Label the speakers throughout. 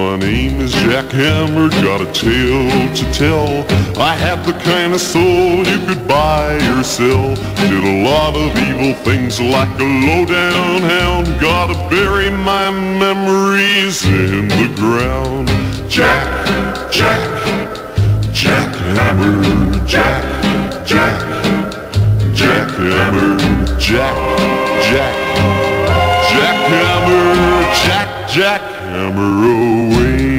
Speaker 1: My name is Jack Hammer, got a tale to tell. I have the kind of soul you could buy or sell. Did a lot of evil things like a low-down hound. Gotta bury my memories in the ground. Jack, Jack, Jack Hammer, Jack, Jack, Jack Hammer, Jack, Jack, Jack Hammer, Jack, Jack Hammer away.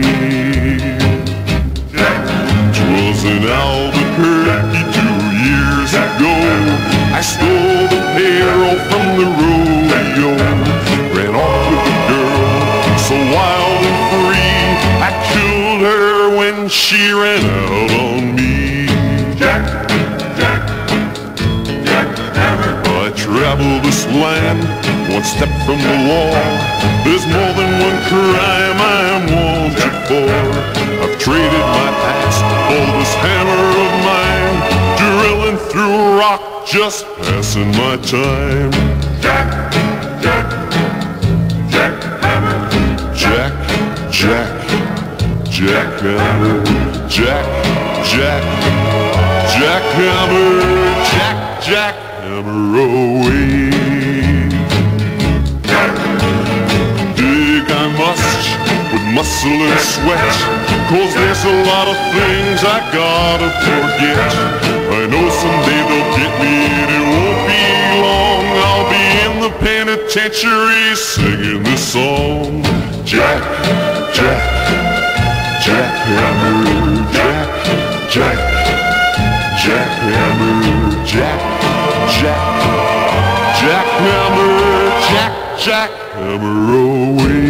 Speaker 1: Twas in Albuquerque 2 years ago. I stole the barrel from the rodeo, ran off with the girl, so wild and free. I killed her when she ran out on me. Jack, Jack, Jack Hammer. I travel this land, one step from the law. There's more than one crime I am wanted for. I've traded my axe for this hammer of mine, drilling through rock, just passing my time. Jack, Jack, Jack Hammer. Jack, Jack, Jack Hammer. Jack, Jack, Jack Hammer. Jack, Jack Hammer away. Dig I must with muscle and sweat, 'cause there's a lot of things I gotta forget. I know someday they'll get me and it won't be long. I'll be in the penitentiary singing this song. Jack, Jack, Jack Hammer, Jack, Jack, Jack Hammer, Jack, Jack, Jack Hammer, Jack, Jack Hammer away.